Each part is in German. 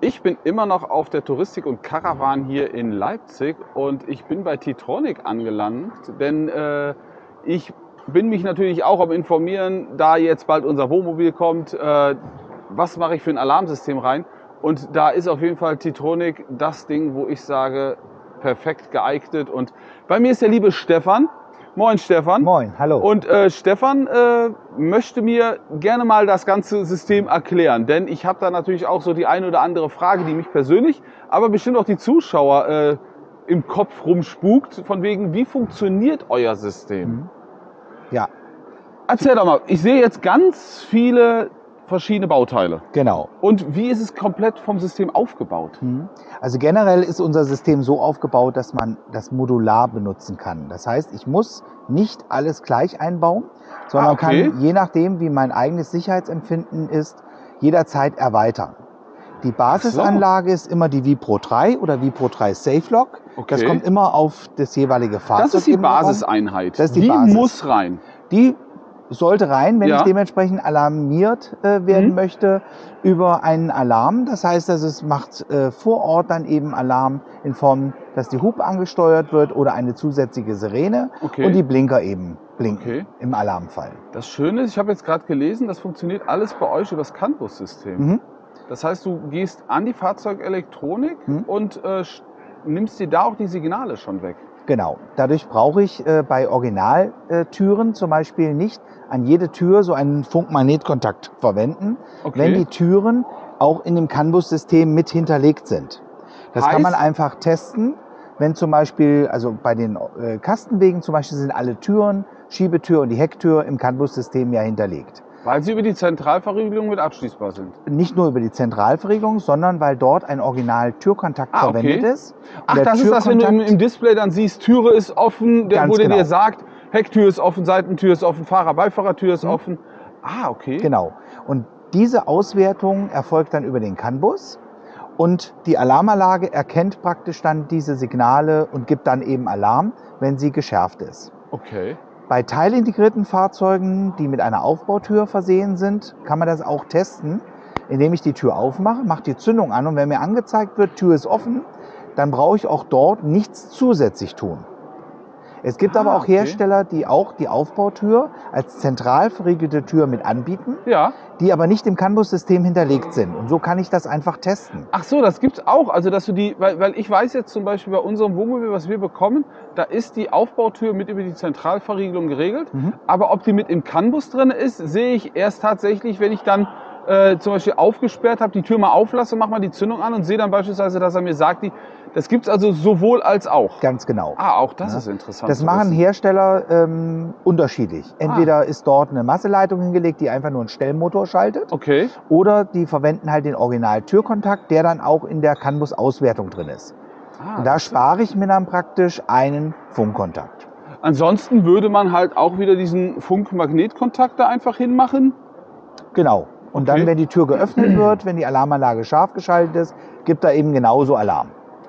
Ich bin immer noch auf der Touristik und Caravan hier in Leipzig und ich bin bei T-Tronic angelangt, denn ich bin mich natürlich auch am Informieren, da jetzt bald unser Wohnmobil kommt, was mache ich für ein Alarmsystem rein, und da ist auf jeden Fall T-Tronic das Ding, wo ich sage, perfekt geeignet. Und bei mir ist der liebe Stefan. Moin Stefan. Moin, hallo. Und Stefan möchte mir gerne mal das ganze System erklären, denn ich habe da natürlich auch so die eine oder andere Frage, die mich persönlich, aber bestimmt auch die Zuschauer im Kopf rumspukt, von wegen, wie funktioniert euer System? Ja. Erzähl doch mal, ich sehe jetzt ganz viele verschiedene Bauteile. Genau. Und wie ist es komplett vom System aufgebaut? Also generell ist unser System so aufgebaut, dass man das modular benutzen kann. Das heißt, ich muss nicht alles gleich einbauen, sondern kann, je nachdem, wie mein eigenes Sicherheitsempfinden ist, jederzeit erweitern. Die Basisanlage ist immer die Vipro 3 oder Vipro 3 SafeLock. Das kommt immer auf das jeweilige Fahrzeug. Das ist die Basiseinheit. Das ist die Basis. Muss rein. Die sollte rein, wenn ich dementsprechend alarmiert werden möchte über einen Alarm. Das heißt, dass es macht vor Ort dann eben Alarm in Form, dass die Hupe angesteuert wird oder eine zusätzliche Sirene und die Blinker eben blinken im Alarmfall. Das Schöne ist, ich habe jetzt gerade gelesen, das funktioniert alles bei euch über das CAN-Bus-System. Das heißt, du gehst an die Fahrzeugelektronik und nimmst dir da auch die Signale schon weg. Genau. Dadurch brauche ich bei Originaltüren zum Beispiel nicht an jede Tür so einen Funkmagnetkontakt verwenden, wenn die Türen auch in dem CAN-Bus-System mit hinterlegt sind. Das kann man einfach testen, wenn zum Beispiel, also bei den Kastenwegen zum Beispiel sind alle Türen, Schiebetür und die Hecktür im CAN-Bus-System ja hinterlegt. Weil sie über die Zentralverriegelung mit abschließbar sind? Nicht nur über die Zentralverriegelung, sondern weil dort ein Original-Türkontakt verwendet ist. Ach, das ist das, wenn du im Display dann siehst, Türe ist offen, wo der dir sagt, Hecktür ist offen, Seitentür ist offen, Fahrer-Beifahrertür ist offen. Ah, okay. Genau. Und diese Auswertung erfolgt dann über den CAN-Bus und die Alarmanlage erkennt praktisch dann diese Signale und gibt dann eben Alarm, wenn sie geschärft ist. Okay. Bei teilintegrierten Fahrzeugen, die mit einer Aufbautür versehen sind, kann man das auch testen, indem ich die Tür aufmache, mache die Zündung an und wenn mir angezeigt wird, Tür ist offen, dann brauche ich auch dort nichts zusätzlich tun. Es gibt aber auch Hersteller, die auch die Aufbautür als zentral verriegelte Tür mit anbieten, die aber nicht im CAN-Bus-System hinterlegt sind. Und so kann ich das einfach testen. Ach so, das gibt's auch. Also, dass du die, weil ich weiß jetzt zum Beispiel bei unserem Wohnmobil, was wir bekommen, da ist die Aufbautür mit über die Zentralverriegelung geregelt. Aber ob die mit im CAN-Bus drin ist, sehe ich erst tatsächlich, wenn ich dann zum Beispiel aufgesperrt habe, die Tür mal auflasse, mache mal die Zündung an und sehe dann beispielsweise, dass er mir sagt, das gibt es also sowohl als auch. Ganz genau. Ah, auch das ist interessant. Das machen Hersteller unterschiedlich. Entweder ist dort eine Masseleitung hingelegt, die einfach nur einen Stellmotor schaltet. Oder die verwenden halt den Original-Türkontakt, der dann auch in der CAN-Bus-Auswertung drin ist. Und da spare ich mir dann praktisch einen Funkkontakt. Ansonsten würde man halt auch wieder diesen Funk-Magnetkontakt da einfach hinmachen? Genau. Und dann, wenn die Tür geöffnet wird, wenn die Alarmanlage scharf geschaltet ist, gibt er eben genauso Alarm.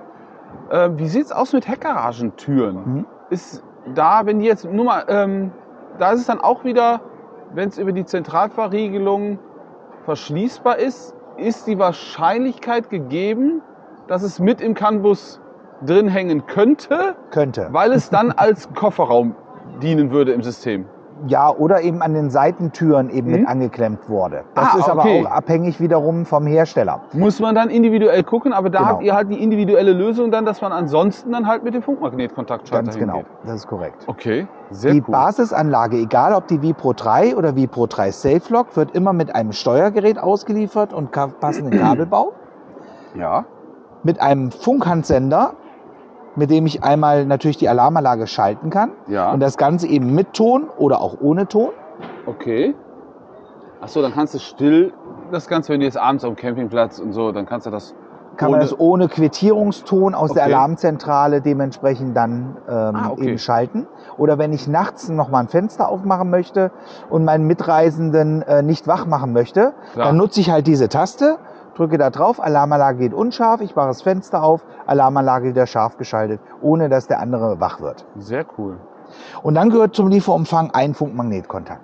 Wie sieht es aus mit Heckgaragentüren? Ist da, wenn die jetzt nur mal, da ist es dann auch wieder, wenn es über die Zentralverriegelung verschließbar ist die Wahrscheinlichkeit gegeben, dass es mit im CAN-Bus drin hängen könnte, weil es dann als Kofferraum dienen würde im System. Ja, oder eben an den Seitentüren eben mit angeklemmt wurde. Das ist aber auch abhängig wiederum vom Hersteller. Muss man dann individuell gucken, aber da habt ihr halt die individuelle Lösung dann, dass man ansonsten dann halt mit dem Funkmagnetkontaktschalter hingeht. Ganz genau, das ist korrekt. Okay, sehr cool. Die cool. Basisanlage, egal ob die Vipro 3 oder Vipro 3 SafeLock, wird immer mit einem Steuergerät ausgeliefert und passenden Kabelbau. Ja. Mit einem Funkhandsender, mit dem ich einmal natürlich die Alarmanlage schalten kann. Und das Ganze eben mit Ton oder auch ohne Ton. Okay. Achso, dann kannst du still das Ganze, wenn du jetzt abends am Campingplatz und so, dann kannst du das kann man das ohne Quittierungston aus der Alarmzentrale dementsprechend dann eben schalten. Oder wenn ich nachts noch mal ein Fenster aufmachen möchte und meinen Mitreisenden nicht wach machen möchte, dann nutze ich halt diese Taste, drücke da drauf, Alarmanlage geht unscharf, ich mache das Fenster auf, Alarmanlage wieder scharf geschaltet, ohne dass der andere wach wird. Sehr cool. Und dann gehört zum Lieferumfang ein Funkmagnetkontakt.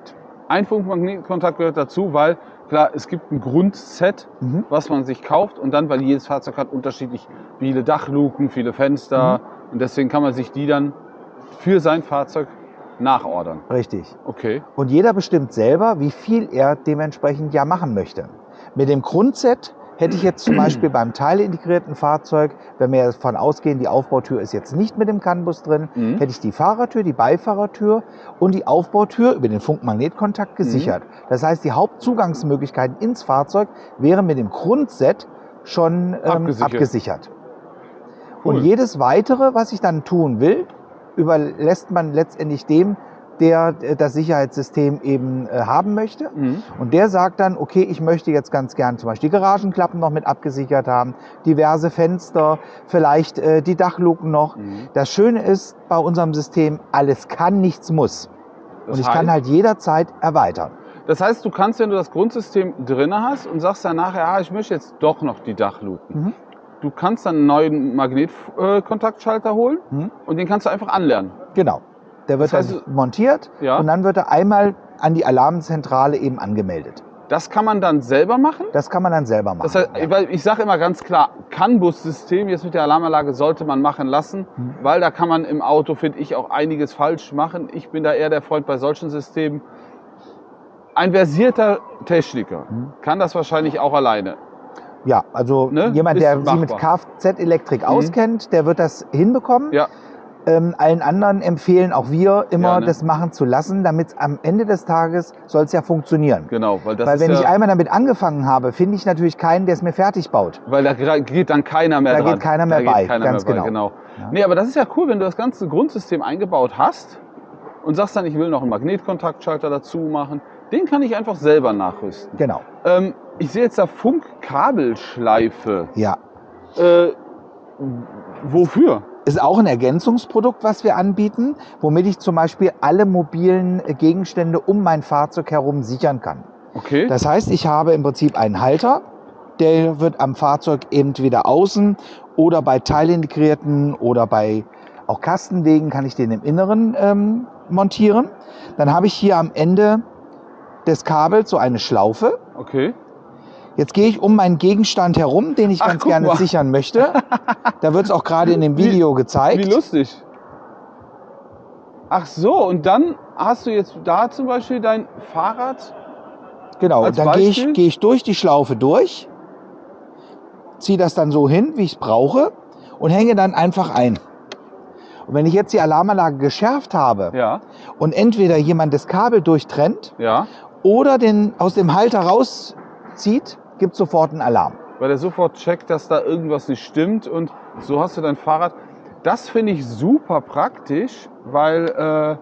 Ein Funkmagnetkontakt gehört dazu, weil klar, es gibt ein Grundset, was man sich kauft und dann, weil jedes Fahrzeug hat unterschiedlich viele Dachluken, viele Fenster und deswegen kann man sich die dann für sein Fahrzeug nachordern. Richtig. Okay. Und jeder bestimmt selber, wie viel er dementsprechend ja machen möchte. Mit dem Grundset hätte ich jetzt zum Beispiel beim teilintegrierten Fahrzeug, wenn wir davon ausgehen, die Aufbautür ist jetzt nicht mit dem CAN-Bus drin, hätte ich die Fahrertür, die Beifahrertür und die Aufbautür über den Funkmagnetkontakt gesichert. Das heißt, die Hauptzugangsmöglichkeiten ins Fahrzeug wären mit dem Grundset schon abgesichert. Cool. Und jedes Weitere, was ich dann tun will, überlässt man letztendlich dem, der das Sicherheitssystem eben haben möchte. Und der sagt dann, okay, ich möchte jetzt ganz gern zum Beispiel die Garagenklappen noch mit abgesichert haben, diverse Fenster, vielleicht die Dachluken noch. Das Schöne ist bei unserem System, alles kann, nichts muss. Und ich kann halt jederzeit erweitern. Das heißt, du kannst, wenn du das Grundsystem drin hast und sagst dann nachher, ja, ich möchte jetzt doch noch die Dachluken. Du kannst dann einen neuen Magnetkontaktschalter holen und den kannst du einfach anlernen. Genau. Der wird dann montiert und dann wird er einmal an die Alarmzentrale eben angemeldet. Das kann man dann selber machen? Das kann man dann selber machen. Das heißt, weil ich sage immer ganz klar, CAN-Bus-System jetzt mit der Alarmanlage sollte man machen lassen, weil da kann man im Auto, finde ich, auch einiges falsch machen. Ich bin da eher der Freund bei solchen Systemen. Ein versierter Techniker kann das wahrscheinlich auch alleine. Ja, also jemand, der sich mit Kfz-Elektrik auskennt, der wird das hinbekommen. Ja. Allen anderen empfehlen auch wir immer, das machen zu lassen, damit am Ende des Tages soll es ja funktionieren. Genau, weil wenn ich einmal damit angefangen habe, finde ich natürlich keinen, der es mir fertig baut. Weil da geht dann keiner mehr dran. Da geht keiner mehr bei, ganz genau. Ja. Nee, aber das ist ja cool, wenn du das ganze Grundsystem eingebaut hast und sagst dann, ich will noch einen Magnetkontaktschalter dazu machen. Den kann ich einfach selber nachrüsten. Genau. Ich sehe jetzt da Funkkabelschleife. Ja. Wofür? Ist auch ein Ergänzungsprodukt, was wir anbieten, womit ich zum Beispiel alle mobilen Gegenstände um mein Fahrzeug herum sichern kann. Okay. Das heißt, ich habe im Prinzip einen Halter, der wird am Fahrzeug entweder außen oder bei teilintegrierten oder bei auch Kastenwegen kann ich den im Inneren montieren. Dann habe ich hier am Ende des Kabels so eine Schlaufe. Okay. Jetzt gehe ich um meinen Gegenstand herum, den ich ganz gerne sichern möchte. Da wird es auch gerade in dem Video gezeigt. Wie lustig. Ach so, und dann hast du jetzt da zum Beispiel dein Fahrrad. Genau, dann gehe ich durch die Schlaufe durch, ziehe das dann so hin, wie ich es brauche und hänge dann einfach ein. Und wenn ich jetzt die Alarmanlage geschärft habe und entweder jemand das Kabel durchtrennt oder den aus dem Halter rauszieht, gibt es sofort einen Alarm. Weil der sofort checkt, dass da irgendwas nicht stimmt und so hast du dein Fahrrad. Das finde ich super praktisch, weil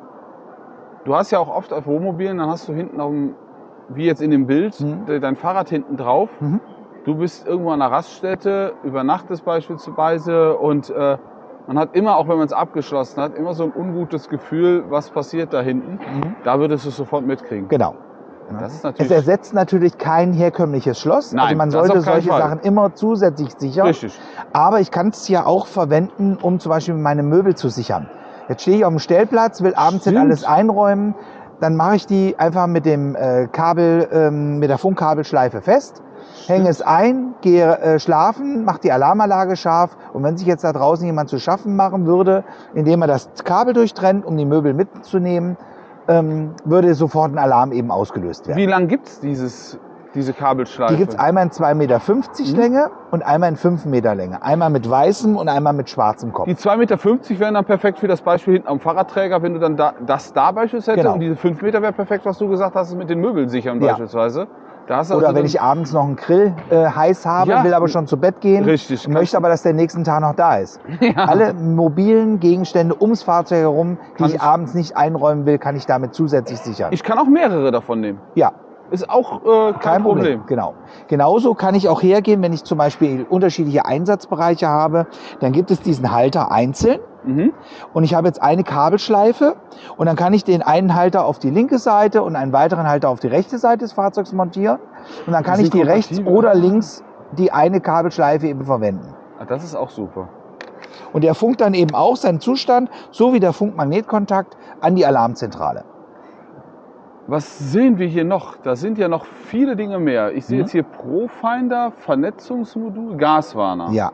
du hast ja auch oft auf Wohnmobilen, dann hast du hinten auf dem, wie jetzt in dem Bild, dein Fahrrad hinten drauf. Du bist irgendwo an einer Raststätte, übernachtest beispielsweise und man hat immer, auch wenn man es abgeschlossen hat, immer so ein ungutes Gefühl, was passiert da hinten. Da würdest du es sofort mitkriegen. Genau. Das ist natürlich es ersetzt natürlich kein herkömmliches Schloss. Nein, also man sollte solche Sachen immer zusätzlich sichern. Richtig. Aber ich kann es ja auch verwenden, um zum Beispiel meine Möbel zu sichern. Jetzt stehe ich auf dem Stellplatz, will abends jetzt alles einräumen. Dann mache ich die einfach mit dem Kabel, mit der Funkkabelschleife fest. Hänge es ein, gehe schlafen, mache die Alarmanlage scharf und wenn sich jetzt da draußen jemand zu schaffen machen würde, indem er das Kabel durchtrennt, um die Möbel mitzunehmen, würde sofort ein Alarm eben ausgelöst werden. Wie lang gibt es diese Kabelschleife? Die gibt es einmal in 2,50 Meter Länge und einmal in 5 Meter Länge. Einmal mit weißem und einmal mit schwarzem Kopf. Die 2,50 Meter wären dann perfekt für das Beispiel hinten am Fahrradträger, wenn du dann das da beispielsweise hättest. Und diese 5 Meter wäre perfekt, was du gesagt hast, mit den Möbeln sichern beispielsweise. Oder wenn ich abends noch einen Grill heiß habe, will aber schon zu Bett gehen, möchte aber, dass der nächsten Tag noch da ist. Alle mobilen Gegenstände ums Fahrzeug herum, die ich abends nicht einräumen will, kann ich damit zusätzlich sichern. Ich kann auch mehrere davon nehmen. Ja. Ist auch kein Problem. Genau. Genauso kann ich auch hergehen, wenn ich zum Beispiel unterschiedliche Einsatzbereiche habe, dann gibt es diesen Halter einzeln. Und ich habe jetzt eine Kabelschleife und dann kann ich den einen Halter auf die linke Seite und einen weiteren Halter auf die rechte Seite des Fahrzeugs montieren. Und dann kann ich die rechts oder links die eine Kabelschleife eben verwenden. Das ist auch super. Und der funkt dann eben auch seinen Zustand, so wie der Funkmagnetkontakt, an die Alarmzentrale. Was sehen wir hier noch? Da sind ja noch viele Dinge mehr. Ich sehe jetzt hier Profinder, Vernetzungsmodul, Gaswarner. Ja.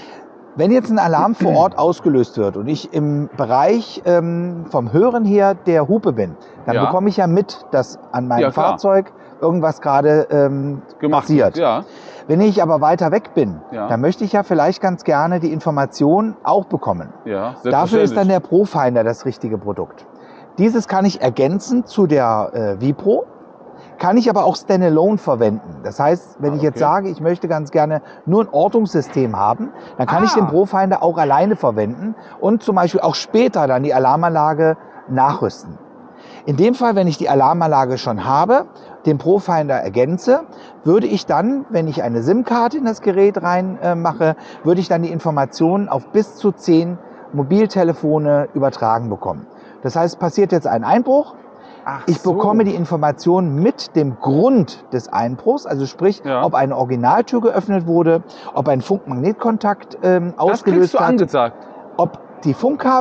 Wenn jetzt ein Alarm vor Ort ausgelöst wird und ich im Bereich vom Hören her der Hupe bin, dann Ja. bekomme ich ja mit, dass an meinem Ja, klar. Fahrzeug irgendwas gerade Gemacht passiert. wird, ja. Wenn ich aber weiter weg bin, Ja. dann möchte ich ja vielleicht ganz gerne die Information auch bekommen. Ja, Dafür ist dann selbstverständlich. der Profinder das richtige Produkt. Dieses kann ich ergänzen zu der Vipro, kann ich aber auch standalone verwenden. Das heißt, wenn ich jetzt okay. sage, ich möchte ganz gerne nur ein Ortungssystem haben, dann kann ich den Profinder auch alleine verwenden und zum Beispiel auch später dann die Alarmanlage nachrüsten. In dem Fall, wenn ich die Alarmanlage schon habe, den Profinder ergänze, würde ich dann, wenn ich eine SIM-Karte in das Gerät reinmache, würde ich dann die Informationen auf bis zu 10 Mobiltelefone übertragen bekommen. Das heißt, es passiert jetzt ein Einbruch, Ach ich so. bekomme die Information mit dem Grund des Einbruchs, also sprich, Ja. ob eine Originaltür geöffnet wurde, ob ein Funkmagnetkontakt Das kriegst ausgelöst du hat, angesagt. ob die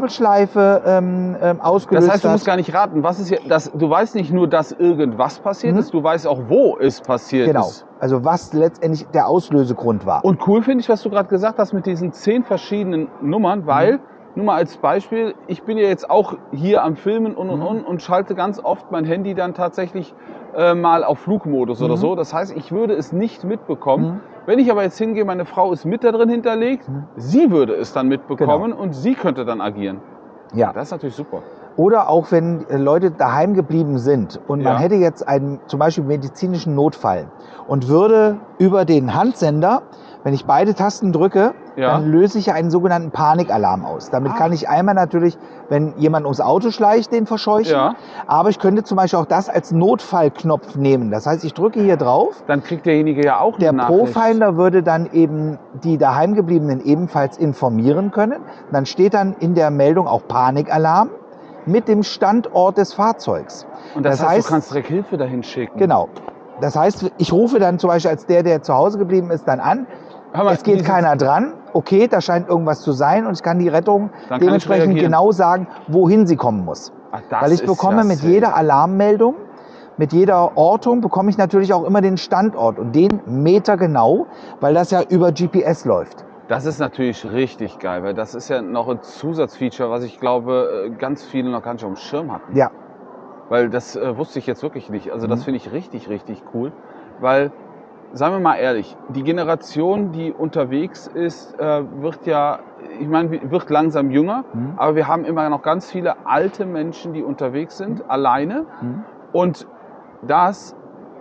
Funkkabelschleife ausgelöst Das heißt, du hat. musst gar nicht raten. Was ist du weißt nicht nur, dass irgendwas passiert ist, du weißt auch, wo es passiert Genau, ist. also was letztendlich der Auslösegrund war. Und cool finde ich, was du gerade gesagt hast mit diesen 10 verschiedenen Nummern, weil, nur mal als Beispiel, ich bin ja jetzt auch hier am Filmen und schalte ganz oft mein Handy dann tatsächlich mal auf Flugmodus oder so. Das heißt, ich würde es nicht mitbekommen. Wenn ich aber jetzt hingehe, meine Frau ist mit da drin hinterlegt, sie würde es dann mitbekommen und sie könnte dann agieren. Ja. Das ist natürlich super. Oder auch wenn Leute daheim geblieben sind und man Ja. hätte jetzt einen zum Beispiel medizinischen Notfall und würde über den Handsender, wenn ich beide Tasten drücke, Ja. dann löse ich ja einen sogenannten Panikalarm aus. Damit kann ich einmal natürlich, wenn jemand ums Auto schleicht, den verscheuchen. Ja. Aber ich könnte zum Beispiel auch das als Notfallknopf nehmen. Das heißt, ich drücke hier drauf. Dann kriegt derjenige ja auch Der eine Nachricht. Profinder würde dann eben die daheimgebliebenen ebenfalls informieren können. Dann steht dann in der Meldung auch Panikalarm mit dem Standort des Fahrzeugs. Und das heißt, du kannst direkt Hilfe dahin schicken. Genau. Das heißt, ich rufe dann zum Beispiel als der zu Hause geblieben ist, dann an. Hör mal, Es geht dieses- keiner dran. Okay, da scheint irgendwas zu sein und ich kann die Rettung Dann kann ich dementsprechend reagieren. genau sagen, wohin sie kommen muss. Ach, das Weil ich ist bekomme ja mit safe. jeder Alarmmeldung, mit jeder Ortung bekomme ich natürlich auch immer den Standort und den Meter genau, weil das ja über GPS läuft. Das ist natürlich richtig geil, weil das ist ja noch ein Zusatzfeature, was ich glaube, ganz viele noch gar nicht auf dem Schirm hatten. Ja, Weil das wusste ich jetzt wirklich nicht. Also das finde ich richtig, richtig cool. Weil, seien wir mal ehrlich, die Generation, die unterwegs ist, wird ja, ich meine, wird langsam jünger, aber wir haben immer noch ganz viele alte Menschen, die unterwegs sind, alleine. Und das,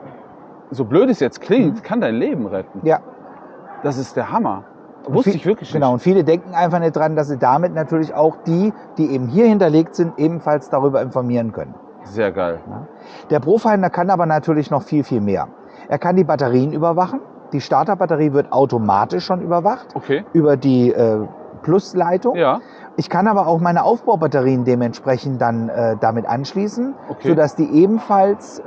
so blöd es jetzt klingt, kann dein Leben retten. ja. Das ist der Hammer. Wusste ich wirklich Genau, nicht. und viele denken einfach nicht dran, dass sie damit natürlich auch die eben hier hinterlegt sind, ebenfalls darüber informieren können. Sehr geil. Der Profinder kann aber natürlich noch viel, viel mehr. Er kann die Batterien überwachen. Die Starterbatterie wird automatisch schon überwacht Okay. über die Plusleitung. Ja. Ich kann aber auch meine Aufbaubatterien dementsprechend dann damit anschließen, Okay. sodass die ebenfalls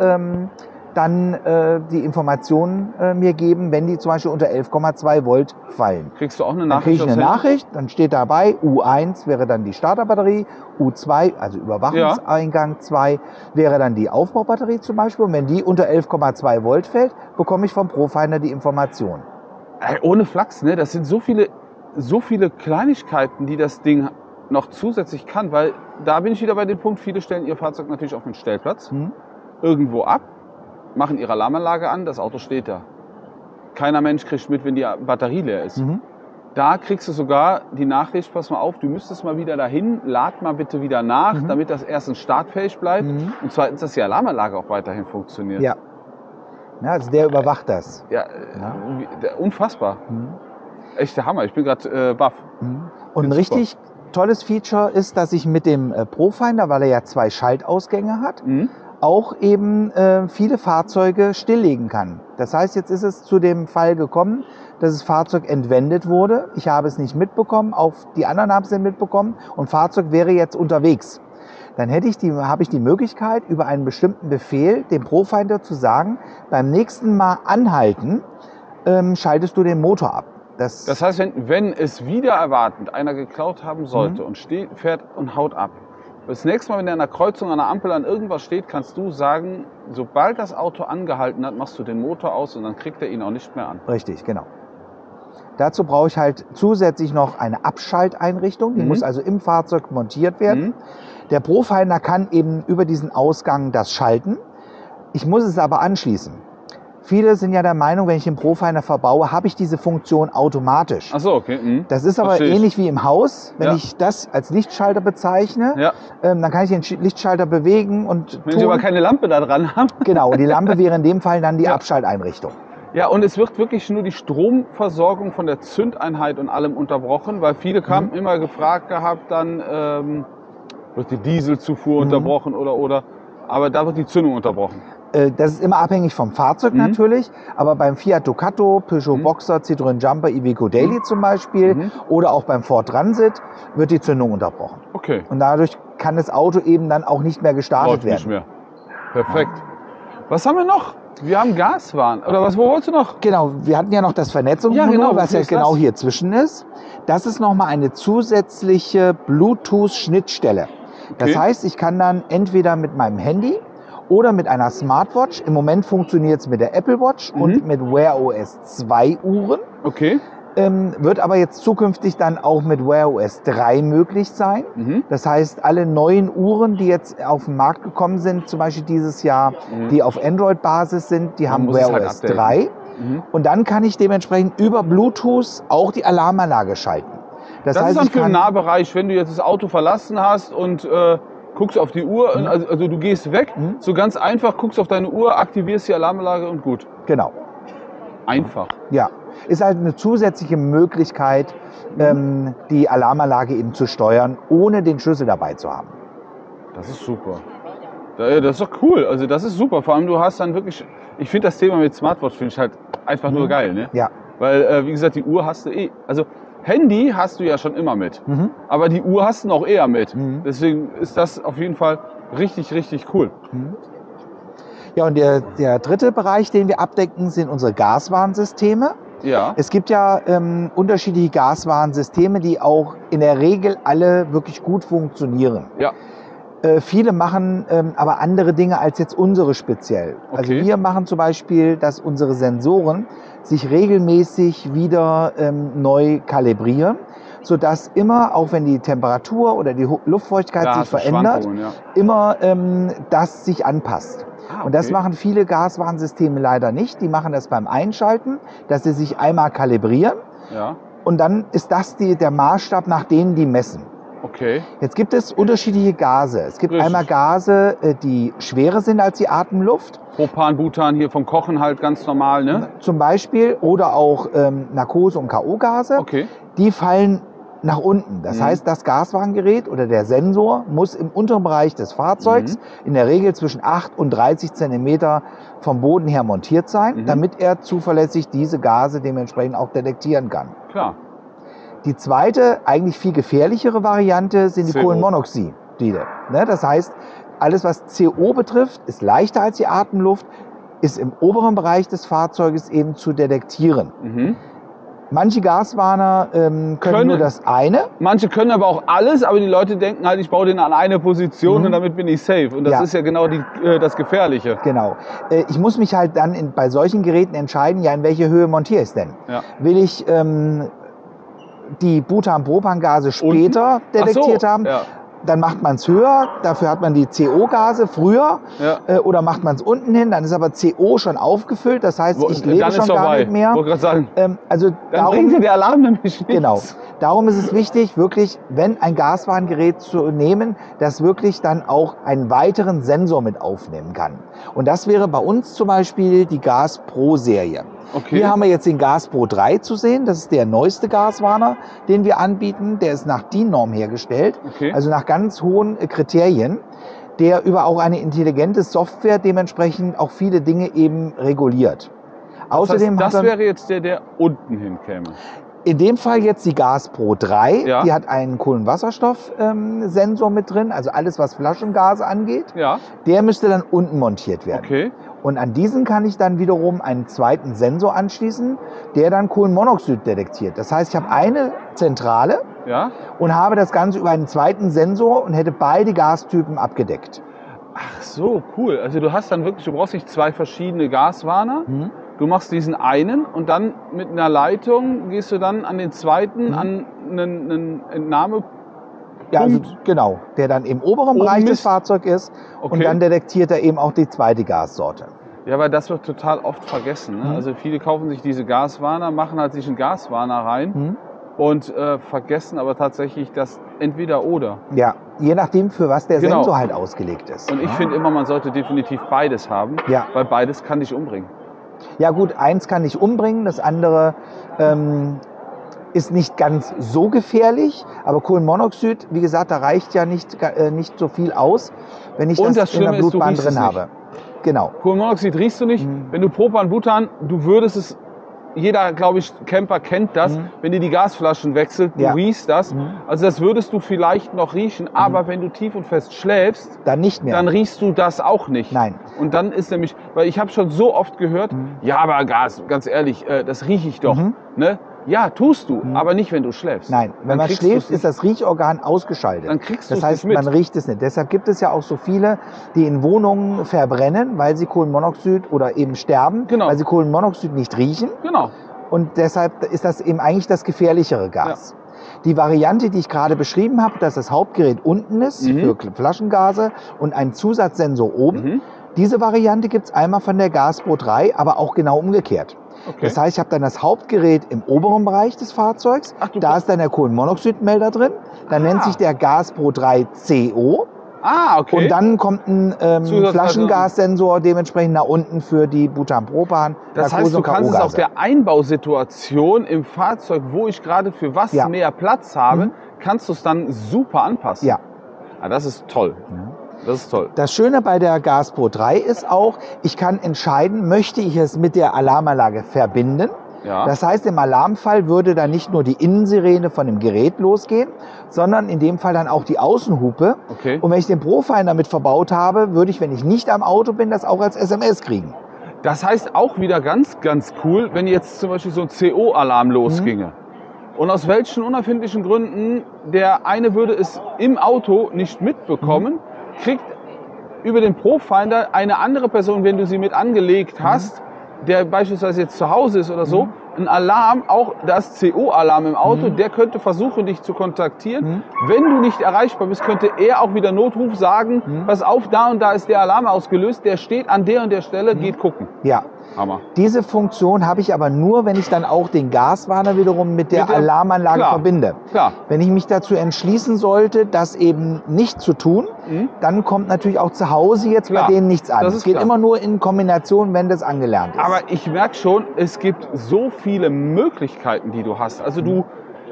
dann die Informationen mir geben, wenn die zum Beispiel unter 11,2 Volt fallen. Kriegst du auch eine Dann Nachricht? kriege ich eine aufs Handy? Nachricht, dann steht dabei, U1 wäre dann die Starterbatterie, U2, also Überwachungseingang 2, wäre dann die Aufbaubatterie zum Beispiel. Und wenn die unter 11,2 Volt fällt, bekomme ich vom Profinder die Information. Ey, ohne Flachs, ne? Das sind so viele Kleinigkeiten, die das Ding noch zusätzlich kann, weil da bin ich wieder bei dem Punkt, viele stellen ihr Fahrzeug natürlich auf den Stellplatz, irgendwo ab, machen ihre Alarmanlage an, das Auto steht da. Keiner Mensch kriegt mit, wenn die Batterie leer ist. Da kriegst du sogar die Nachricht, pass mal auf, du müsstest mal wieder dahin, lad mal bitte wieder nach, damit das erstens startfähig bleibt und zweitens, dass die Alarmanlage auch weiterhin funktioniert. Ja. Ja, also der überwacht das. Ja, unfassbar. Echt der Hammer, ich bin gerade baff. Und ein Super. richtig tolles Feature ist, dass ich mit dem Profinder, weil er ja 2 Schaltausgänge hat, auch eben viele Fahrzeuge stilllegen kann. Das heißt, jetzt ist es zu dem Fall gekommen, dass das Fahrzeug entwendet wurde. Ich habe es nicht mitbekommen, auch die anderen haben es nicht mitbekommen und Fahrzeug wäre jetzt unterwegs. Dann habe ich die Möglichkeit, über einen bestimmten Befehl dem Profinder zu sagen, beim nächsten Mal anhalten, schaltest du den Motor ab. Das heißt, wenn es wieder erwartend einer geklaut haben sollte und fährt und haut ab, Das nächste Mal, wenn der an der Kreuzung, an der Ampel an irgendwas steht, kannst du sagen, sobald das Auto angehalten hat, machst du den Motor aus und dann kriegt er ihn auch nicht mehr an. Richtig, genau. Dazu brauche ich halt zusätzlich noch eine Abschalteinrichtung, die muss also im Fahrzeug montiert werden. Der Profiler kann eben über diesen Ausgang das schalten. Ich muss es aber anschließen. Viele sind ja der Meinung, wenn ich den Profiler verbaue, habe ich diese Funktion automatisch. Ach so, okay. Das ist aber Verstehe ich. ähnlich wie im Haus. Wenn ich das als Lichtschalter bezeichne, dann kann ich den Lichtschalter bewegen und Wenn Sie aber keine Lampe da dran haben. Genau, und die Lampe wäre in dem Fall dann die Abschalteinrichtung. Ja, und es wird wirklich nur die Stromversorgung von der Zündeinheit und allem unterbrochen, weil viele haben immer gefragt gehabt, dann wird die Dieselzufuhr unterbrochen oder, aber da wird die Zündung unterbrochen. Das ist immer abhängig vom Fahrzeug natürlich, aber beim Fiat Ducato, Peugeot Boxer, Citroën Jumper, Iveco Daily zum Beispiel oder auch beim Ford Transit wird die Zündung unterbrochen. Okay. Und dadurch kann das Auto eben dann auch nicht mehr gestartet werden. Nicht mehr. Perfekt. Was haben wir noch? Wir haben Gaswaren. Oder was, wo wolltest du noch? Genau, wir hatten ja noch das Vernetzungsmodul, was ja genau hier zwischen ist. Das ist nochmal eine zusätzliche Bluetooth-Schnittstelle. Das heißt, ich kann dann entweder mit meinem Handy oder mit einer Smartwatch, im Moment funktioniert es mit der Apple Watch und mit Wear OS 2 Uhren. Okay. Wird aber jetzt zukünftig dann auch mit Wear OS 3 möglich sein. Das heißt, alle neuen Uhren, die jetzt auf den Markt gekommen sind, zum Beispiel dieses Jahr, die auf Android-Basis sind, die haben Wear OS 3. Und dann kann ich dementsprechend über Bluetooth auch die Alarmanlage schalten. Das heißt, ist dann für den Nahbereich, wenn du jetzt das Auto verlassen hast und guckst auf die Uhr, also du gehst weg, so ganz einfach, guckst auf deine Uhr, aktivierst die Alarmanlage und gut. Genau. Einfach. Ja, ist halt eine zusätzliche Möglichkeit, die Alarmanlage eben zu steuern, ohne den Schlüssel dabei zu haben. Das ist super. Das ist doch cool. Also das ist super. Vor allem du hast dann wirklich, ich finde das Thema mit Smartwatch finde ich halt einfach nur geil, ne? Ja. Weil, wie gesagt, die Uhr hast du also Handy hast du ja schon immer mit, aber die Uhr hast du noch eher mit. Deswegen ist das auf jeden Fall richtig, richtig cool. Ja, und der dritte Bereich, den wir abdecken, sind unsere Gaswarnsysteme. Ja. Es gibt ja unterschiedliche Gaswarnsysteme, die auch in der Regel alle wirklich gut funktionieren. Ja. Viele machen aber andere Dinge als jetzt unsere speziell. Also wir machen zum Beispiel, dass unsere Sensoren sich regelmäßig wieder neu kalibrieren, sodass immer, auch wenn die Temperatur oder die Luftfeuchtigkeit sich verändert, immer das sich anpasst. Und das machen viele Gaswarnsysteme leider nicht. Die machen das beim Einschalten, dass sie sich einmal kalibrieren. Ja. Und dann ist das der Maßstab, nach dem die messen. Okay. Jetzt gibt es unterschiedliche Gase. Es gibt einmal Gase, die schwerer sind als die Atemluft. Propan, Butan hier vom Kochen halt ganz normal, ne? Zum Beispiel. Oder auch Narkose- und K.O.-Gase. Okay. Die fallen nach unten. Das heißt, das Gaswarngerät oder der Sensor muss im unteren Bereich des Fahrzeugs in der Regel zwischen 8 und 30 Zentimeter vom Boden her montiert sein, damit er zuverlässig diese Gase dementsprechend auch detektieren kann. Klar. Die zweite, eigentlich viel gefährlichere Variante sind die Kohlenmonoxide. Ne? Das heißt, alles was CO betrifft, ist leichter als die Atemluft, ist im oberen Bereich des Fahrzeuges eben zu detektieren. Manche Gaswarner können nur das eine. Manche können aber auch alles, aber die Leute denken halt, ich baue den an eine Position und damit bin ich safe. Und das ist ja genau das Gefährliche. Genau. Ich muss mich halt dann bei solchen Geräten entscheiden, ja, in welche Höhe montiere ich es denn? Ja. Will ich die Butan-Propan-Gase später detektiert haben? Ja. Dann macht man es höher, dafür hat man die CO-Gase früher, oder macht man es unten hin, dann ist aber CO schon aufgefüllt, das heißt, ich lebe schon gar nicht mehr. Wollte gerade sagen, also dann bringt dir der Alarm nämlich nichts. Genau. Darum ist es wichtig, wirklich, wenn ein Gaswarngerät zu nehmen, das wirklich dann auch einen weiteren Sensor mit aufnehmen kann. Und das wäre bei uns zum Beispiel die Gas Pro Serie. Okay. Hier haben wir jetzt den Gas Pro 3 zu sehen. Das ist der neueste Gaswarner, den wir anbieten. Der ist nach DIN-Norm hergestellt, also nach ganz hohen Kriterien, der über auch eine intelligente Software dementsprechend auch viele Dinge eben reguliert. Außerdem das wäre jetzt der unten hinkäme. In dem Fall jetzt die Gas Pro 3, ja. Die hat einen Kohlenwasserstoffsensor mit drin, also alles, was Flaschengase angeht. Ja. Der müsste dann unten montiert werden. Okay. Und an diesen kann ich dann wiederum einen zweiten Sensor anschließen, der dann Kohlenmonoxid detektiert. Das heißt, ich habe eine Zentrale Ja? und habe das Ganze über einen zweiten Sensor und hätte beide Gastypen abgedeckt. Ach so, cool. Also du hast dann wirklich, du brauchst nicht zwei verschiedene Gaswarner. Mhm. Du machst diesen einen und dann mit einer Leitung gehst du dann an den zweiten, an einen Entnahme. Ja, also Punkt. genau, der dann im oberen Oben Bereich des misst. Fahrzeugs ist Okay. und dann detektiert er eben auch die zweite Gassorte. Ja, weil das wird total oft vergessen. Ne? Mhm. Also viele kaufen sich diese Gaswarner, machen halt sich einen Gaswarner rein Mhm. und vergessen aber tatsächlich das entweder oder. Ja, je nachdem, für was der Genau. Sensor halt ausgelegt ist. Und ich Ja. finde immer, man sollte definitiv beides haben, Ja. weil beides kann dich umbringen. Ja gut, eins kann dich umbringen, das andere ist nicht ganz so gefährlich, aber Kohlenmonoxid, wie gesagt, da reicht ja nicht so viel aus, wenn ich Und das das in der Schlimme ist, du Blutbahn riechst es drin nicht. habe. Genau. Kohlenmonoxid riechst du nicht. Mhm. Wenn du Propan, Butan, du würdest es, jeder, glaube ich, Camper kennt das, Mhm. wenn ihr die Gasflaschen wechselt, du Ja. riechst das. Mhm. Also das würdest du vielleicht noch riechen, aber wenn du tief und fest schläfst, Dann nicht mehr. dann riechst du das auch nicht. Nein. Und dann ist nämlich, weil ich habe schon so oft gehört, ja, aber Gas, ganz ehrlich, das rieche ich doch. Mhm. Ne? Ja, tust du, aber nicht, wenn du schläfst. Nein, wenn Dann man kriegst schläft, du's ist das Riechorgan ausgeschaltet. Dann kriegst du Das es heißt, nicht mit. man riecht es nicht. Deshalb gibt es ja auch so viele, die in Wohnungen verbrennen, weil sie Kohlenmonoxid oder eben sterben, Genau. weil sie Kohlenmonoxid nicht riechen. Genau. Und deshalb ist das eben eigentlich das gefährlichere Gas. Die Variante, die ich gerade beschrieben habe, dass das Hauptgerät unten ist für Flaschengase und ein Zusatzsensor oben. Mhm. Diese Variante gibt es einmal von der Gaspro 3, aber auch genau umgekehrt. Okay. Das heißt, ich habe dann das Hauptgerät im oberen Bereich des Fahrzeugs. Ach, du- Da ist dann der Kohlenmonoxidmelder drin. Dann nennt sich der Gaspro 3 CO. Okay. Und dann kommt ein Zusatz- Flaschengassensor dementsprechend nach unten für die Butan-Propan. Das Narkose heißt, du und kannst es auf K.O.-Gase. der Einbausituation im Fahrzeug, wo ich gerade für was Ja. mehr Platz habe, Mhm. kannst du es dann super anpassen. Ja. Das ist toll. Das ist toll. Das Schöne bei der Gaspro 3 ist auch, ich kann entscheiden, möchte ich es mit der Alarmanlage verbinden. Ja. Das heißt, im Alarmfall würde dann nicht nur die Innensirene von dem Gerät losgehen, sondern in dem Fall dann auch die Außenhupe. Okay. Und wenn ich den Profiler mit verbaut habe, würde ich, wenn ich nicht am Auto bin, das auch als SMS kriegen. Das heißt auch wieder ganz, ganz cool, wenn jetzt zum Beispiel so ein CO-Alarm losginge. Und aus welchen unerfindlichen Gründen der eine würde es im Auto nicht mitbekommen, kriegt über den Profinder eine andere Person, wenn du sie mit angelegt hast, der beispielsweise jetzt zu Hause ist oder so, ein Alarm, auch das CO-Alarm im Auto, der könnte versuchen, dich zu kontaktieren. Wenn du nicht erreichbar bist, könnte er auch wieder Notruf sagen, pass auf, da und da ist der Alarm ausgelöst, der steht an der und der Stelle, geht gucken. Ja. Hammer. Diese Funktion habe ich aber nur, wenn ich dann auch den Gaswarner wiederum mit der Mit der- Alarmanlage klar. verbinde. Klar. Wenn ich mich dazu entschließen sollte, das eben nicht zu tun, dann kommt natürlich auch zu Hause jetzt Klar. bei denen nichts an. Das Es ist geht klar. immer nur in Kombination, wenn das angelernt ist. Aber ich merke schon, es gibt so viele Möglichkeiten, die du hast. Also du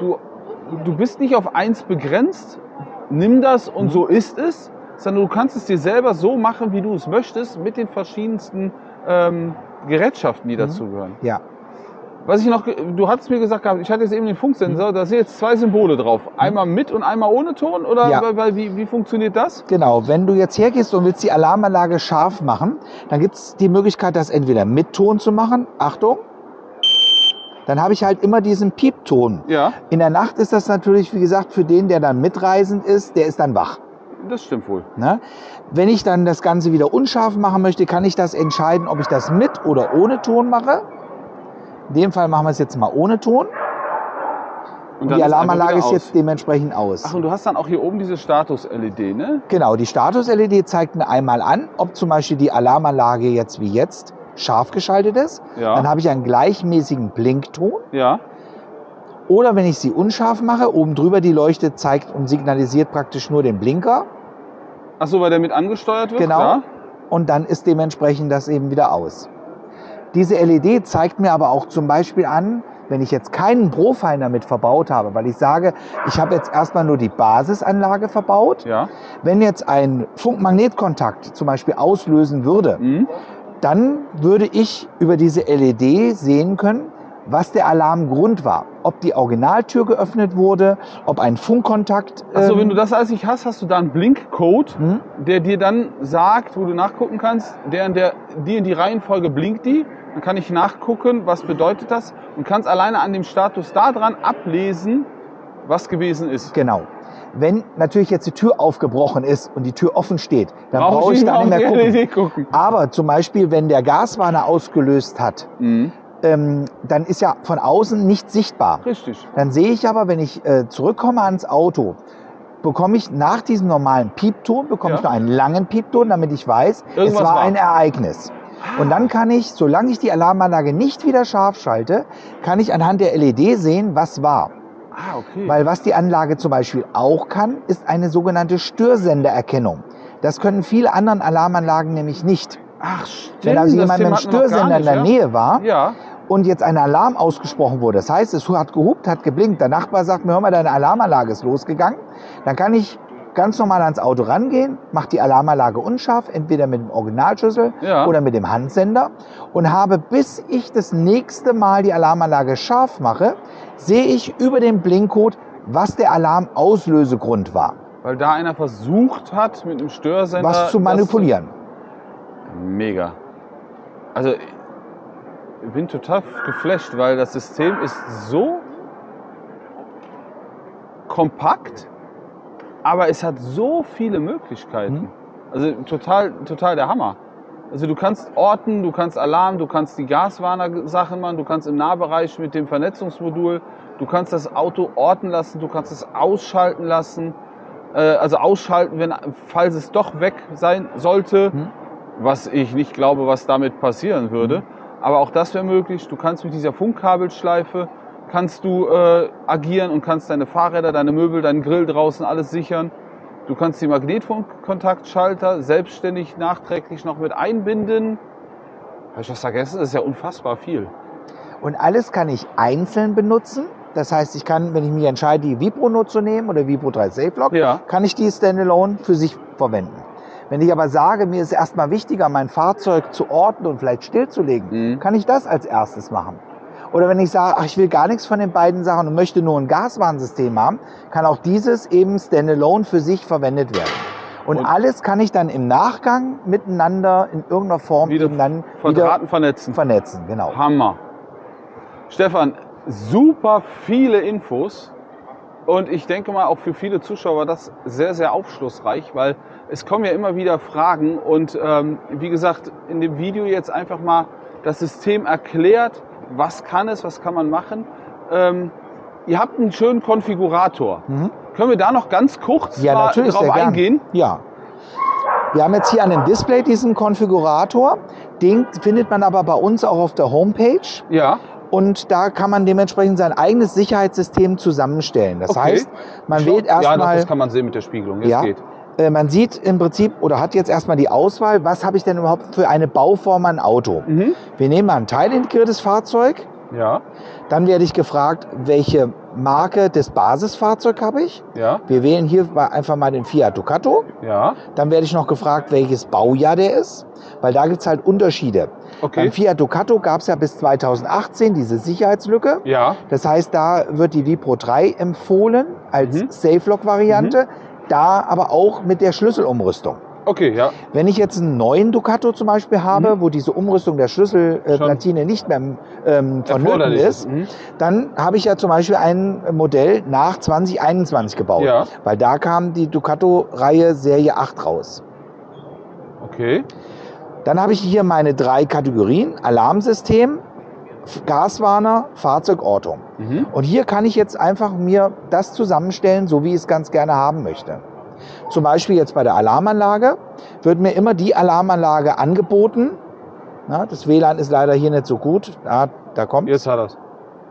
bist nicht auf eins begrenzt, nimm das und so ist es, sondern du kannst es dir selber so machen, wie du es möchtest, mit den verschiedensten Gerätschaften, die dazugehören. Ja. Was ich noch, du hattest mir gesagt, ich hatte jetzt eben den Funksensor, da sind jetzt zwei Symbole drauf. Einmal mit und einmal ohne Ton? Oder Ja. wie funktioniert das? Genau, wenn du jetzt hergehst und willst die Alarmanlage scharf machen, dann gibt es die Möglichkeit, das entweder mit Ton zu machen. Achtung! Dann habe ich halt immer diesen Piepton. Ja, In der Nacht ist das natürlich, wie gesagt, für den, der dann mitreisend ist, der ist dann wach. das stimmt wohl. Ne? Wenn ich dann das Ganze wieder unscharf machen möchte, kann ich das entscheiden, ob ich das mit oder ohne Ton mache. In dem Fall machen wir es jetzt mal ohne Ton. Und dann die ist Alarmanlage einfach ist wieder jetzt dementsprechend aus. Ach, und du hast dann auch hier oben diese Status-LED, ne? Genau, die Status-LED zeigt mir einmal an, ob zum Beispiel die Alarmanlage jetzt wie jetzt scharf geschaltet ist. Ja. Dann habe ich einen gleichmäßigen Blinkton. Ja. Oder wenn ich sie unscharf mache, oben drüber die Leuchte zeigt und signalisiert praktisch nur den Blinker. Ach so, weil der mit angesteuert wird? Genau. Klar. Und dann ist dementsprechend das eben wieder aus. Diese LED zeigt mir aber auch zum Beispiel an, wenn ich jetzt keinen Profiler mit verbaut habe, weil ich sage, ich habe jetzt erstmal nur die Basisanlage verbaut. Ja. Wenn jetzt ein Funkmagnetkontakt zum Beispiel auslösen würde, Mhm. dann würde ich über diese LED sehen können, was der Alarmgrund war. Ob die Originaltür geöffnet wurde, ob ein Funkkontakt... Also wenn du das alles nicht hast, hast du da einen Blinkcode, der dir dann sagt, wo du nachgucken kannst, die in die Reihenfolge blinkt die. Dann kann ich nachgucken, was bedeutet das und kannst alleine an dem Status da dran ablesen, was gewesen ist. Genau. Wenn natürlich jetzt die Tür aufgebrochen ist und die Tür offen steht, dann brauche ich da nicht mehr gucken. Aber zum Beispiel, wenn der Gaswarner ausgelöst hat, dann ist ja von außen nicht sichtbar. Richtig. Dann sehe ich aber, wenn ich zurückkomme ans Auto, bekomme ich nach diesem normalen Piepton, bekomme ich noch einen langen Piepton, damit ich weiß, es war ein Ereignis. Und dann kann ich, solange ich die Alarmanlage nicht wieder scharf schalte, kann ich anhand der LED sehen, was war. Okay. Weil was die Anlage zum Beispiel auch kann, ist eine sogenannte Störsendererkennung. Das können viele anderen Alarmanlagen nämlich nicht. Ach stimmt. Wenn also jemand mit einem Störsender in der Nähe war und jetzt ein Alarm ausgesprochen wurde, das heißt, es hat gehupt, hat geblinkt, der Nachbar sagt mir, hör mal, deine Alarmanlage ist losgegangen, dann kann ich ganz normal ans Auto rangehen, mache die Alarmanlage unscharf, entweder mit dem Originalschlüssel oder mit dem Handsender und habe, bis ich das nächste Mal die Alarmanlage scharf mache, sehe ich über den Blinkcode, was der Alarmauslösegrund war. Weil da einer versucht hat, mit einem Störsender was zu manipulieren. Mega. Also ich bin total geflasht, weil das System ist so kompakt, aber es hat so viele Möglichkeiten. Also total der Hammer. Also du kannst orten, du kannst Alarm, du kannst die Gaswarner-Sachen machen, du kannst im Nahbereich mit dem Vernetzungsmodul, du kannst das Auto orten lassen, du kannst es ausschalten lassen. Also ausschalten, falls es doch weg sein sollte, was ich nicht glaube, was damit passieren würde. Aber auch das wäre möglich. Du kannst mit dieser Funkkabelschleife kannst du agieren und kannst deine Fahrräder, deine Möbel, deinen Grill draußen alles sichern. Du kannst die Magnetfunkkontaktschalter selbstständig nachträglich noch mit einbinden. Habe ich was vergessen? Das ist ja unfassbar viel. Und alles kann ich einzeln benutzen. Das heißt, ich kann, wenn ich mich entscheide, die Vipro zu nehmen oder Vipro 3 SafeLock, kann ich die Standalone für sich verwenden. Wenn ich aber sage, mir ist erstmal wichtiger, mein Fahrzeug zu orten und vielleicht stillzulegen, kann ich das als erstes machen. Oder wenn ich sage, ach, ich will gar nichts von den beiden Sachen und möchte nur ein Gaswarnsystem haben, kann auch dieses eben Standalone für sich verwendet werden. Und alles kann ich dann im Nachgang miteinander in irgendeiner Form wieder vernetzen. Genau. Hammer. Stefan, super viele Infos. Und ich denke mal, auch für viele Zuschauer war das sehr, sehr aufschlussreich, weil es kommen ja immer wieder Fragen. Und wie gesagt, in dem Video jetzt einfach mal das System erklärt, was kann es, was kann man machen. Ihr habt einen schönen Konfigurator. Können wir da noch ganz kurz drauf eingehen? Ja. Wir haben jetzt hier an dem Display diesen Konfigurator. Den findet man aber bei uns auch auf der Homepage. Ja. Und da kann man dementsprechend sein eigenes Sicherheitssystem zusammenstellen. Das heißt, man wählt erstmal... Ja, das kann man sehen mit der Spiegelung. Jetzt geht. Man sieht im Prinzip oder hat jetzt erstmal die Auswahl, was habe ich denn überhaupt für eine Bauform an Auto. Wir nehmen mal ein teilintegriertes Fahrzeug. Ja. Dann werde ich gefragt, welche Marke des Basisfahrzeugs habe ich. Ja. Wir wählen hier einfach mal den Fiat Ducato. Ja. Dann werde ich noch gefragt, welches Baujahr der ist, weil da gibt es halt Unterschiede. Okay. Beim Fiat Ducato gab es ja bis 2018 diese Sicherheitslücke. Ja. Das heißt, da wird die Vipro 3 empfohlen als SafeLock-Variante, da aber auch mit der Schlüsselumrüstung. Okay, ja. Wenn ich jetzt einen neuen Ducato zum Beispiel habe, wo diese Umrüstung der Schlüsselplatine nicht mehr vonnöten ist, dann habe ich ja zum Beispiel ein Modell nach 2021 gebaut. Ja. Weil da kam die Ducato-Reihe Serie 8 raus. Okay. Dann habe ich hier meine 3 Kategorien: Alarmsystem, Gaswarner, Fahrzeugortung. Und hier kann ich jetzt einfach mir das zusammenstellen, so wie ich es ganz gerne haben möchte. Zum Beispiel jetzt bei der Alarmanlage wird mir immer die Alarmanlage angeboten. Na, das WLAN ist leider hier nicht so gut. Da kommt. Jetzt hat er es.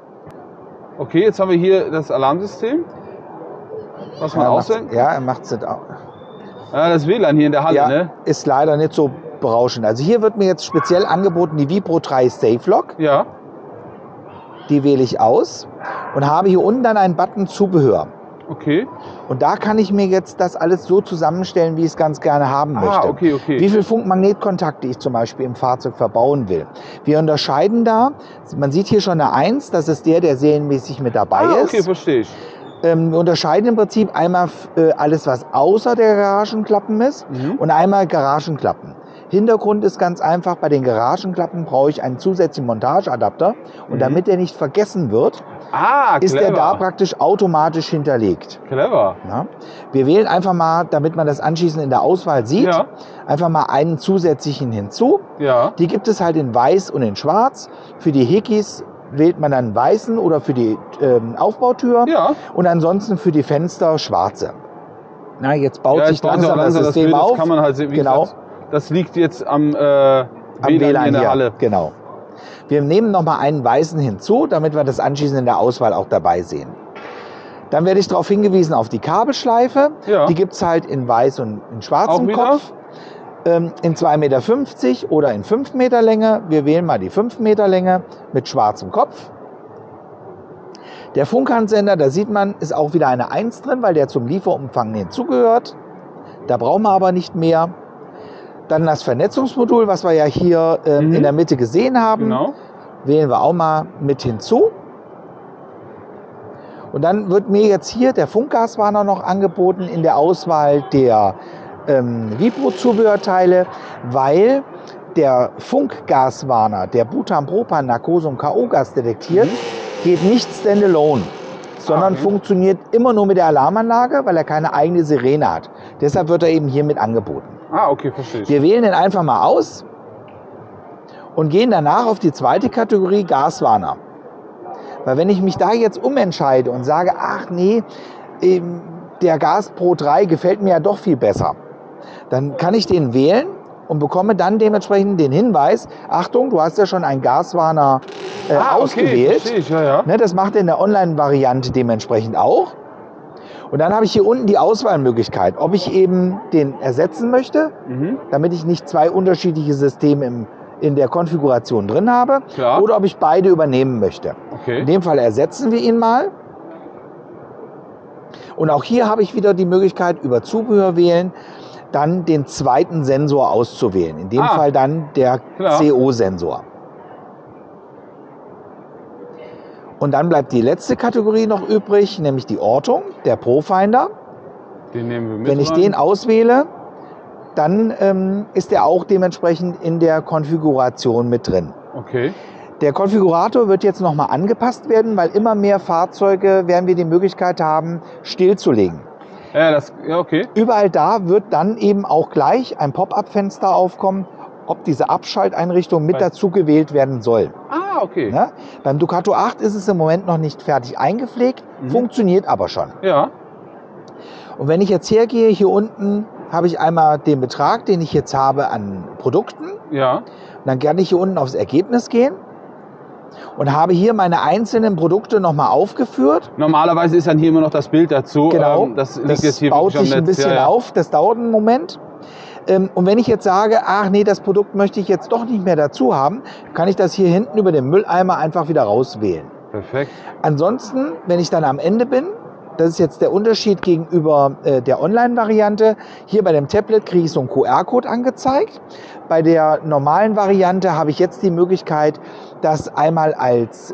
Okay, jetzt haben wir hier das Alarmsystem. Was man auswählen? Ja, er macht es nicht auch. Ja, das WLAN hier in der Halle, ja, ne? Ist leider nicht so berauschend. Also hier wird mir jetzt speziell angeboten die Vipro 3 SafeLock. Ja. Die wähle ich aus und habe hier unten dann einen Button Zubehör. Okay. Und da kann ich mir jetzt das alles so zusammenstellen, wie ich es ganz gerne haben möchte. Okay, okay. Wie viele Funkmagnetkontakte ich zum Beispiel im Fahrzeug verbauen will. Wir unterscheiden da, man sieht hier schon eine 1, das ist der serienmäßig mit dabei ist. Okay, verstehe ich. Wir unterscheiden im Prinzip einmal alles, was außer der Garagenklappen ist und einmal Garagenklappen. Hintergrund ist ganz einfach, bei den Garagenklappen brauche ich einen zusätzlichen Montageadapter und damit der nicht vergessen wird, ist der da praktisch automatisch hinterlegt. Clever. Ja? Wir wählen einfach mal, damit man das anschließend in der Auswahl sieht, einfach mal einen zusätzlichen hinzu. Ja. Die gibt es halt in weiß und in schwarz. Für die Hekis wählt man dann weißen oder für die Aufbautür und ansonsten für die Fenster schwarze. Na, jetzt baut sich langsam das System auf. Das kann man halt sehen, wie gesagt, das liegt jetzt am WLAN in der Halle. Genau. Wir nehmen nochmal einen weißen hinzu, damit wir das anschließend in der Auswahl auch dabei sehen. Dann werde ich darauf hingewiesen auf die Kabelschleife. Ja. Die gibt es halt in weiß und in schwarzem Kopf. In 2,50 Meter oder in 5 Meter Länge. Wir wählen mal die 5 Meter Länge mit schwarzem Kopf. Der Funkhandsender, da sieht man, ist auch wieder eine 1 drin, weil der zum Lieferumfang hinzugehört. Da brauchen wir aber nicht mehr. Dann das Vernetzungsmodul, was wir ja hier in der Mitte gesehen haben, Genau. wählen wir auch mal mit hinzu. Und dann wird mir jetzt hier der Funkgaswarner noch angeboten in der Auswahl der Vibro-Zubehörteile, weil der Funkgaswarner, der Butan, Propan, Narkose und K.O.-Gas detektiert, geht nicht standalone, sondern funktioniert immer nur mit der Alarmanlage, weil er keine eigene Sirene hat. Deshalb wird er eben hiermit angeboten. Okay, verstehe ich. Wir wählen den einfach mal aus und gehen danach auf die zweite Kategorie Gaswarner. Weil wenn ich mich da jetzt umentscheide und sage, ach nee, der Gas Pro 3 gefällt mir ja doch viel besser, dann kann ich den wählen und bekomme dann dementsprechend den Hinweis, Achtung, du hast ja schon einen Gaswarner ausgewählt. Okay, ich, ja. Ne, das macht er in der Online-Variante dementsprechend auch. Und dann habe ich hier unten die Auswahlmöglichkeit, ob ich eben den ersetzen möchte, damit ich nicht zwei unterschiedliche Systeme in der Konfiguration drin habe, oder ob ich beide übernehmen möchte. Okay. In dem Fall ersetzen wir ihn mal. Und auch hier habe ich wieder die Möglichkeit, über Zubehör wählen, dann den zweiten Sensor auszuwählen. In dem Fall dann der CO-Sensor. Und dann bleibt die letzte Kategorie noch übrig, nämlich die Ortung, der Profinder. Den nehmen wir mit. Wenn ich den auswähle, dann ist er auch dementsprechend in der Konfiguration mit drin. Okay. Der Konfigurator wird jetzt nochmal angepasst werden, weil immer mehr Fahrzeuge werden wir die Möglichkeit haben, stillzulegen. Ja, okay. Überall da wird dann eben auch gleich ein Pop-up-Fenster aufkommen, ob diese Abschalteinrichtung mit dazu gewählt werden soll. Okay. Ja? Beim Ducato 8 ist es im Moment noch nicht fertig eingepflegt, funktioniert aber schon. Ja. Und wenn ich jetzt hergehe, hier unten habe ich einmal den Betrag, den ich jetzt habe an Produkten. Ja. Und dann kann ich hier unten aufs Ergebnis gehen und habe hier meine einzelnen Produkte nochmal aufgeführt. Normalerweise ist dann hier immer noch das Bild dazu. Genau, das liegt jetzt hier baut sich am ein Netz. bisschen auf, das dauert einen Moment. Und wenn ich jetzt sage, ach nee, das Produkt möchte ich jetzt doch nicht mehr dazu haben, kann ich das hier hinten über den Mülleimer einfach wieder rauswählen. Perfekt. Ansonsten, wenn ich dann am Ende bin, das ist jetzt der Unterschied gegenüber der Online-Variante. Hier bei dem Tablet kriege ich so einen QR-Code angezeigt. Bei der normalen Variante habe ich jetzt die Möglichkeit, das einmal als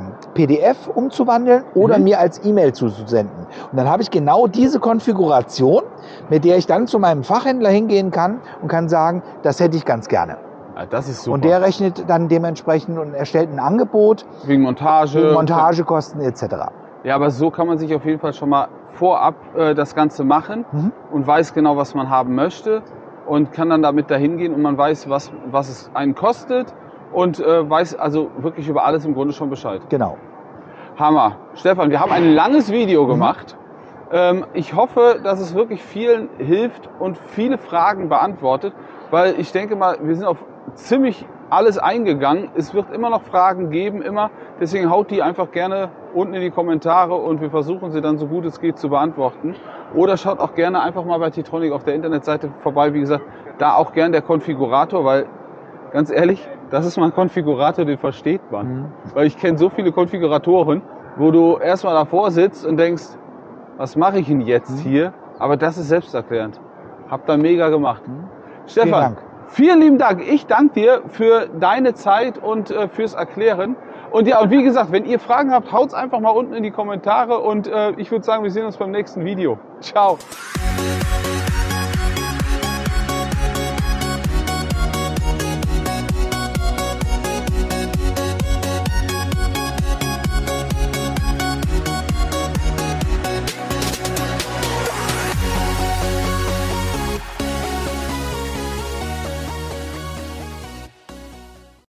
PDF umzuwandeln oder mir als E-Mail zuzusenden. Und dann habe ich genau diese Konfiguration, mit der ich dann zu meinem Fachhändler hingehen kann und kann sagen, das hätte ich ganz gerne. Ja, das ist super. Und der rechnet dann dementsprechend und erstellt ein Angebot. Wegen Montage. Wegen Montagekosten etc. Ja, aber so kann man sich auf jeden Fall schon mal vorab das Ganze machen und weiß genau, was man haben möchte und kann dann damit dahin gehen und man weiß, was es einen kostet und weiß also wirklich über alles im Grunde schon Bescheid. Genau. Hammer. Stefan, wir haben ein langes Video gemacht. Ich hoffe, dass es wirklich vielen hilft und viele Fragen beantwortet, weil ich denke mal, wir sind auf ziemlich alles eingegangen. Es wird immer noch Fragen geben, Deswegen haut die einfach gerne unten in die Kommentare und wir versuchen sie dann so gut es geht zu beantworten. Oder schaut auch gerne einfach mal bei T-Tronic auf der Internetseite vorbei. Wie gesagt, da auch gerne der Konfigurator, weil ganz ehrlich, das ist mal ein Konfigurator, den versteht man. Weil ich kenne so viele Konfiguratoren, wo du erstmal davor sitzt und denkst, was mache ich denn jetzt hier? Aber das ist selbsterklärend. Habt ihr mega gemacht. Stefan, vielen lieben Dank. Ich danke dir für deine Zeit und fürs Erklären. Und ja, und wie gesagt, wenn ihr Fragen habt, haut's einfach mal unten in die Kommentare und ich würde sagen, wir sehen uns beim nächsten Video. Ciao.